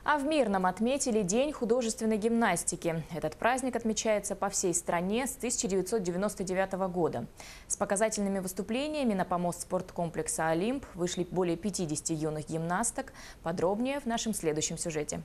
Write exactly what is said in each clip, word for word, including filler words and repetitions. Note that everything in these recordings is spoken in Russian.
А в Мирном отметили День художественной гимнастики. Этот праздник отмечается по всей стране с тысяча девятьсот девяносто девятого года. С показательными выступлениями на помост спорткомплекса «Олимп» вышли более пятидесяти юных гимнасток. Подробнее в нашем следующем сюжете.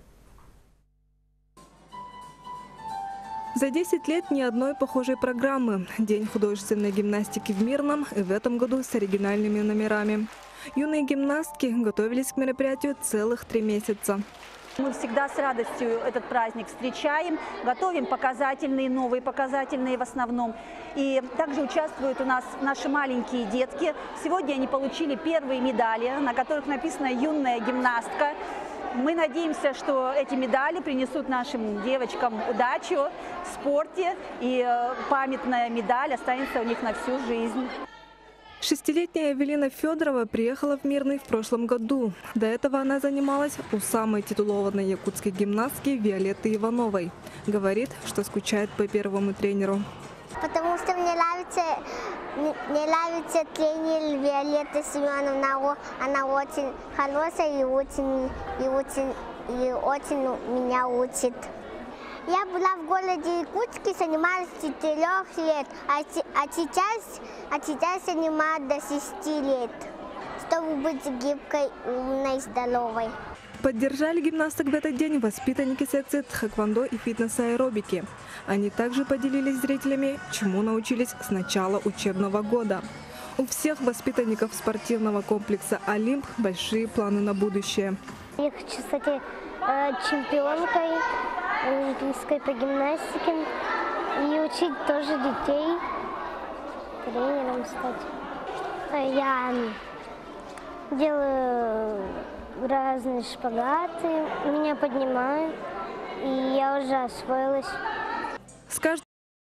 За десять лет ни одной похожей программы. День художественной гимнастики в Мирном и в этом году с оригинальными номерами. Юные гимнастки готовились к мероприятию целых три месяца. Мы всегда с радостью этот праздник встречаем, готовим показательные, новые показательные в основном. И также участвуют у нас наши маленькие детки. Сегодня они получили первые медали, на которых написано «Юная гимнастка». Мы надеемся, что эти медали принесут нашим девочкам удачу в спорте, и памятная медаль останется у них на всю жизнь. Шестилетняя Эвелина Федорова приехала в Мирный в прошлом году. До этого она занималась у самой титулованной якутской гимнастки Виолетты Ивановой. Говорит, что скучает по первому тренеру. Потому что мне нравится, мне нравится тренер Виолетта Семеновна. Она очень хорошая и очень, и очень, и очень меня учит. Я была в городе Якутске, занималась с четырех лет, а, а, сейчас, а сейчас занимаюсь до шести лет, чтобы быть гибкой, умной, здоровой. Поддержали гимнасток в этот день воспитанники секции тхэквондо и фитнес-аэробики. Они также поделились с зрителями, чему научились с начала учебного года. У всех воспитанников спортивного комплекса «Олимп» большие планы на будущее. Я хочу стать чемпионкой олимпийской по гимнастике и учить тоже детей, тренером стать. Я делаю разные шпагаты, меня поднимают, и я уже освоилась. С каждым